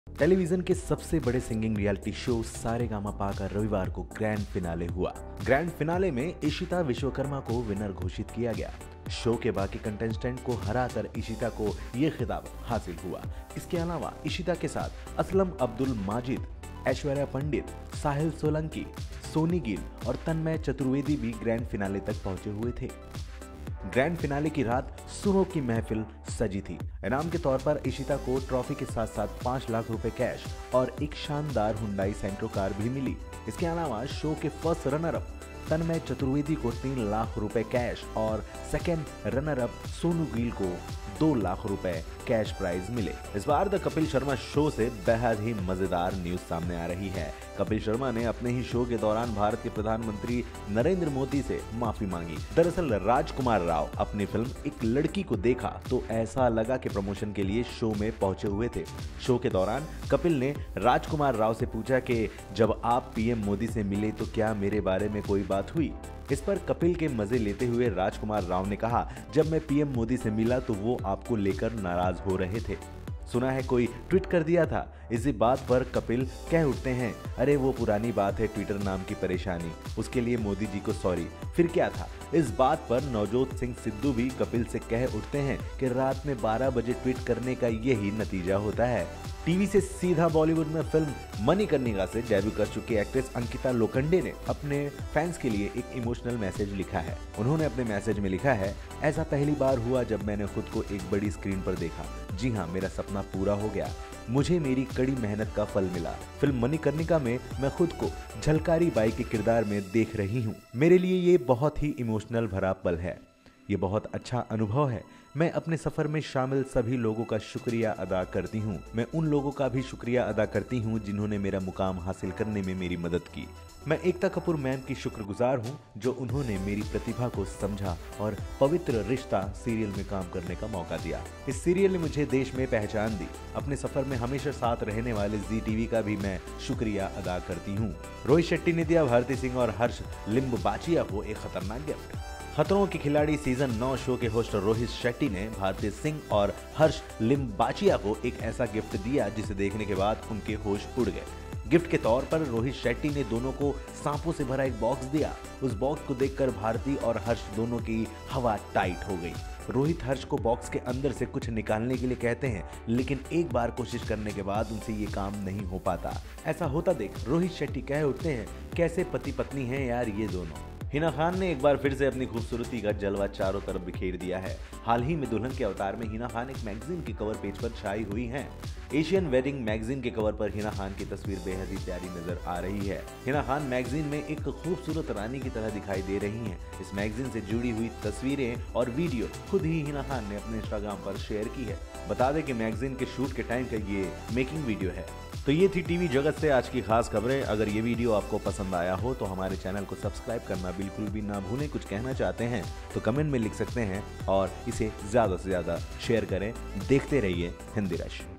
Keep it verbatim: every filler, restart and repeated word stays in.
Television के सबसे बड़े सिंगिंग रियलिटी शो सारेगामापा का रविवार को ग्रैंड फिनाले हुआ। ग्रैंड फिनाले में इशिता विश्वकर्मा को विनर घोषित किया गया। शो के बाकी कंटेस्टेंट को हराकर इशिता को ये खिताब हासिल हुआ। इसके अलावा इशिता के साथ असलम अब्दुल माजिद, ऐश्वर्या पंडित, साहिल सोलंकी, सोनी गिल और तन्मय चतुर्वेदी भी ग्रैंड फिनाले तक पहुंचे हुए थे। ग्रैंड फिनाले की रात सुरों की महफिल सजी थी। इनाम के तौर पर इशिता को ट्रॉफी के साथ साथ पांच लाख रुपए कैश और एक शानदार हुंडई सेंट्रो कार भी मिली। इसके अलावा शो के first runner up Tanmay Chaturvedi को तीन लाख रुपए कैश और second runner up Sonu Gill को दो लाख रुपए कैश प्राइज मिले। इस बार द कपिल शर्मा शो से बेहद ही मजेदार न्यूज सामने आ रही है। कपिल शर्मा ने अपने ही शो के दौरान भारत के प्रधानमंत्री नरेंद्र मोदी से माफी मांगी। दरअसल राजकुमार राव अपनी फिल्म एक लड़की को देखा तो ऐसा लगा कि प्रमोशन के लिए शो में पहुंचे हुए थे। शो के दौरान कपिल ने राजकुमार राव से पूछा कि जब आप पीएम मोदी से मिले तो क्या मेरे बारे में कोई बात हुई। इस पर कपिल के मजे लेते हुए राजकुमार राव ने कहा, जब मैं पीएम मोदी से मिला तो वो आपको लेकर नाराज हो रहे थे। सुना है कोई ट्वीट कर दिया था। इसी बात पर कपिल कह उठते हैं, अरे वो पुरानी बात है, ट्विटर नाम की परेशानी, उसके लिए मोदी जी को सॉरी। फिर क्या था। इस बात पर नवजोत सिंह सिद्धू भी कपिल से कह उठते हैं कि रात में बारह बजे ट्वीट करने का यही नतीजा होता है। टीवी से सीधा बॉलीवुड में फिल्म मणिकर्णिका से डेब्यू कर चुकी एक्ट्रेस अंकिता लोखंडे ने अपने फैंस के लिए एक इमोशनल मैसेज लिखा है। उन्होंने अपने मैसेज में लिखा है, ऐसा पहली बार हुआ जब मैंने खुद को एक बड़ी स्क्रीन पर देखा। जी हाँ, मेरा सपना पूरा हो गया। मुझे मेरी कड़ी मेहनत का फल मिला। फिल्म मणिकर्णिका में मैं खुद को झलकारी बाई के किरदार में देख रही हूँ। मेरे लिए ये बहुत ही इमोशनल भरा पल है। ये बहुत अच्छा अनुभव है। मैं अपने सफर में शामिल सभी लोगों का शुक्रिया अदा करती हूँ। मैं उन लोगों का भी शुक्रिया अदा करती हूँ जिन्होंने मेरा मुकाम हासिल करने में मेरी मदद की। मैं एकता कपूर मैम की शुक्रगुजार हूँ जो उन्होंने मेरी प्रतिभा को समझा और पवित्र रिश्ता सीरियल में काम करने का मौका दिया। इस सीरियल ने मुझे देश में पहचान दी। अपने सफर में हमेशा साथ रहने वाले जी टीवी का भी मैं शुक्रिया अदा करती हूँ। रोहित शेट्टी ने दिया भारती सिंह और हर्ष लिम्बाचिया को एक खतरनाक गिफ्ट। खतरों के खिलाड़ी सीजन नौ शो के होस्ट रोहित शेट्टी ने भारती सिंह और हर्ष लिम्बाचिया को एक ऐसा गिफ्ट दिया जिसे देखने के बाद उनके होश उड़ गए। गिफ्ट के तौर पर रोहित शेट्टी ने दोनों को सांपों से भरा एक बॉक्स दिया। उस बॉक्स को देखकर भारती और हर्ष दोनों की हवा टाइट हो गई। रोहित हर्ष को बॉक्स के अंदर से कुछ निकालने के लिए कहते हैं, लेकिन एक बार कोशिश करने के बाद उनसे ये काम नहीं हो पाता। ऐसा होता देख रोहित शेट्टी कह उठते हैं, कैसे पति पत्नी हैं यार ये दोनों। हिना खान ने एक बार फिर से अपनी खूबसूरती का जलवा चारों तरफ बिखेर दिया है। हाल ही में दुल्हन के अवतार में हिना खान एक मैगजीन के कवर पेज पर छाई हुई हैं। एशियन वेडिंग मैगजीन के कवर पर हिना खान की तस्वीर बेहद ही प्यारी नजर आ रही है। हिना खान मैगजीन में एक खूबसूरत रानी की तरह दिखाई दे रही हैं। इस मैगजीन से जुड़ी हुई तस्वीरें और वीडियो खुद ही हिना खान ने अपने इंस्टाग्राम पर शेयर की है। बता दें कि मैगजीन के शूट के टाइम का ये मेकिंग वीडियो है। तो ये थी टीवी जगत से आज की खास खबरें। अगर ये वीडियो आपको पसंद आया हो तो हमारे चैनल को सब्सक्राइब करना बिल्कुल भी ना भूलें। कुछ कहना चाहते हैं तो कमेंट में लिख सकते हैं और इसे ज्यादा से ज्यादा शेयर करें। देखते रहिए हिंदी रश।